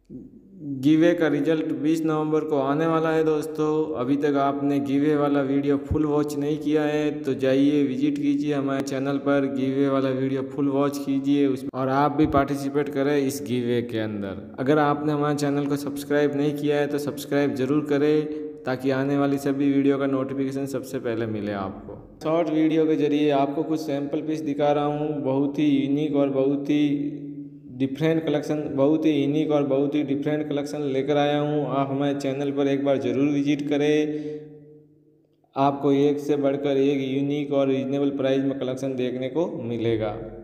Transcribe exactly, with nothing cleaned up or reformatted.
Giveaway का result बीस नवंबर को आने वाला है दोस्तों। अभी तक आपने गिवे वाला वीडियो फुल वॉच नहीं किया है तो जाइए विजिट कीजिए हमारे चैनल पर, गिवे वाला वीडियो फुल वॉच कीजिए उस और आप भी पार्टिसिपेट करें इस गिवे के अंदर। अगर आपने हमारे चैनल को सब्सक्राइब नहीं किया है तो सब्सक्राइब ज़रूर करें ताकि आने वाली सभी वीडियो का नोटिफिकेशन सबसे पहले मिले आपको। शॉर्ट वीडियो के जरिए आपको कुछ सैम्पल पीस दिखा रहा हूँ, बहुत ही यूनिक और बहुत ही डिफरेंट कलेक्शन, बहुत ही यूनिक और बहुत ही डिफरेंट कलेक्शन लेकर आया हूँ। आप हमारे चैनल पर एक बार ज़रूर विजिट करें, आपको एक से बढ़कर एक यूनिक और रीजनेबल प्राइस में कलेक्शन देखने को मिलेगा।